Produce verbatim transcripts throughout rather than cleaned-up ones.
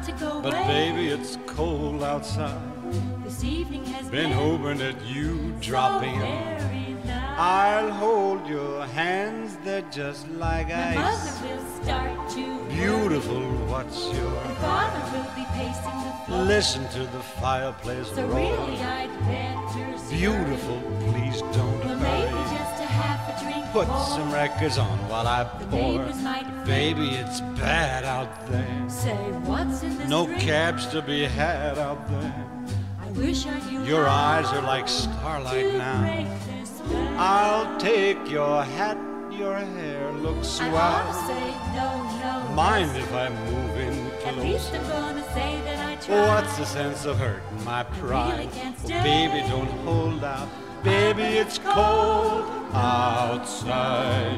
to go but away. baby, it's cold outside. This evening has Been hoping that you drop so in. very nice. I'll hold your hands, they're just like My ice. mother will start to Beautiful, what's worry. your Father will be pacing the floor. Listen to the fireplace So roar. really I'd better scurry. Beautiful, please don't Well, maybe hurry. just a half a drink Put more. some records on while I The pour. neighbors might Baby, it's bad out there. say, what's in this No drink? cabs to be had out there. I wish I knew Your how eyes are like starlight to now. break this spell. I'll take your hat, your hair looks I ought to swell. say no, no. Mind yes. if I move in At least close? I'm gonna say that I tried. What's the sense of hurting my pride? really can't Oh, stay. baby, don't hold out. Baby, it's cold outside.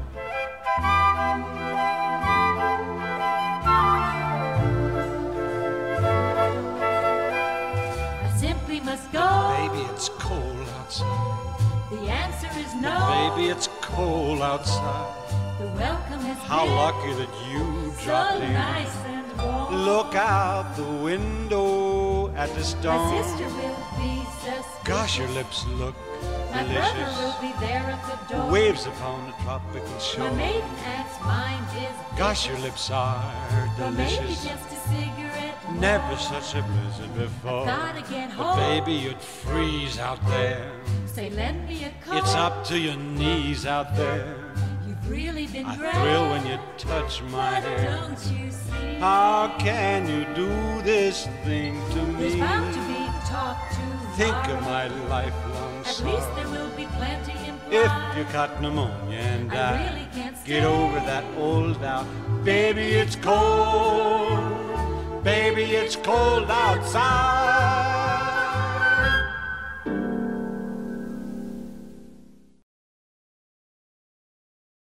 I simply must go. Baby, it's cold outside. The answer is no. Baby, it's cold outside. The welcome has How been lucky that you so dropped in. nice and warm. Look out the window at the My storm. sister will be suspicious. Gosh, your lips look My brother delicious. will be there at the door. Waves upon the tropical My shore. maiden aunt's mind is Gosh, your vicious. lips are Or maybe delicious. just a cigarette more. Never such a blizzard before. Gotta get But home. baby, you'd freeze out there. Say, lend me a coat. It's up to your knees out there. You've really been I great. thrill when you touch my But hair. don't you see? How can you do this thing to There's me? bound to be talk to Think of my lifelong At least there sorrow. will be plenty If implied. you caught pneumonia and I died, really can't get stay. over that old doubt. Baby, it's cold. Baby, it's cold outside.